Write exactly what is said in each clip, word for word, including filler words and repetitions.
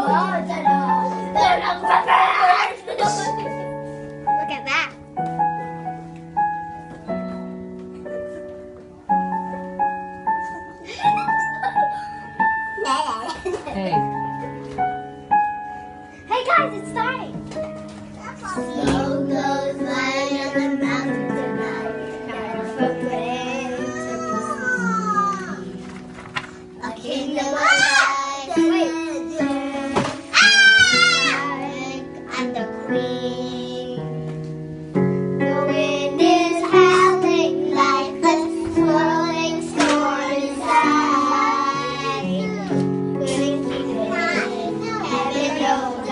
Look at that. Hey. Hey guys, it's starting. Snow goes light on the mountain tonight. Not a footprint to be seen. A kingdom of light and legend. I'm the queen. The wind is howling like a swirling storm inside. Couldn't keep it in, heaven knows I.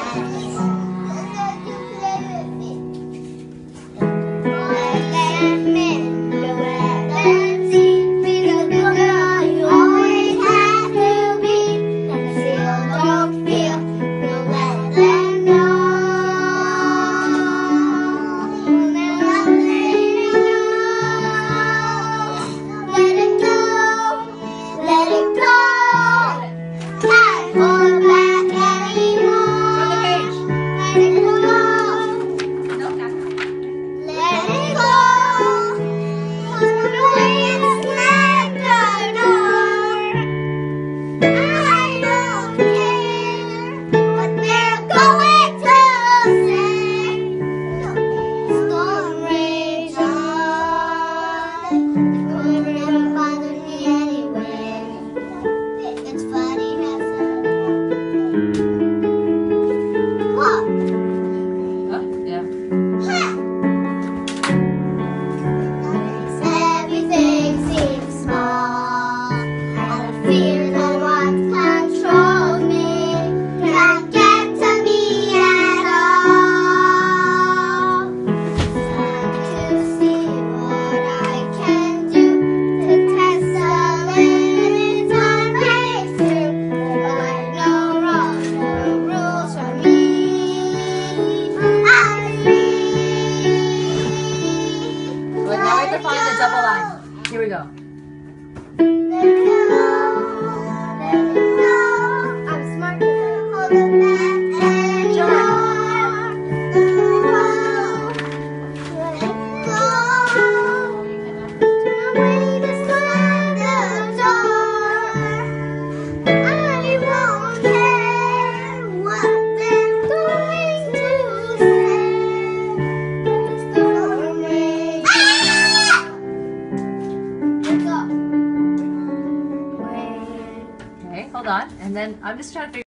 Find the double line. Here we go. Let it go, let it go. I'm smart because I hold it back anymore. Let it go, let it go. I'm ready to slam the door. I won't care what they're going to say. The storm rages. Okay, hold on. And then I'm just trying to figure